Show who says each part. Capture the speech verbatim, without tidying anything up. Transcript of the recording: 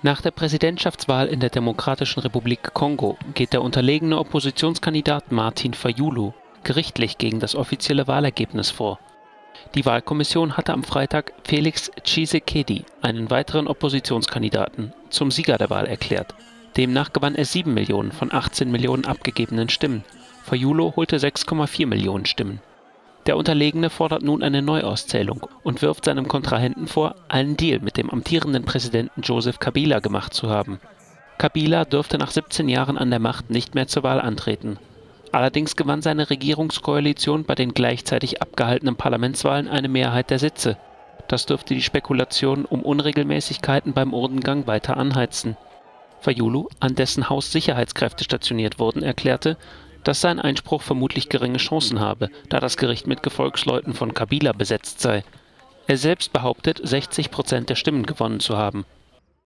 Speaker 1: Nach der Präsidentschaftswahl in der Demokratischen Republik Kongo geht der unterlegene Oppositionskandidat Martin Fayulu gerichtlich gegen das offizielle Wahlergebnis vor. Die Wahlkommission hatte am Freitag Felix Tshisekedi, einen weiteren Oppositionskandidaten, zum Sieger der Wahl erklärt. Demnach gewann er sieben Millionen von achtzehn Millionen abgegebenen Stimmen. Fayulu holte sechs Komma vier Millionen Stimmen. Der Unterlegene fordert nun eine Neuauszählung und wirft seinem Kontrahenten vor, einen Deal mit dem amtierenden Präsidenten Joseph Kabila gemacht zu haben. Kabila dürfte nach siebzehn Jahren an der Macht nicht mehr zur Wahl antreten. Allerdings gewann seine Regierungskoalition bei den gleichzeitig abgehaltenen Parlamentswahlen eine Mehrheit der Sitze. Das dürfte die Spekulationen um Unregelmäßigkeiten beim Urnengang weiter anheizen. Fayulu, an dessen Haus Sicherheitskräfte stationiert wurden, erklärte, dass sein Einspruch vermutlich geringe Chancen habe, da das Gericht mit Gefolgsleuten von Kabila besetzt sei. Er selbst behauptet, sechzig Prozent der Stimmen gewonnen zu haben.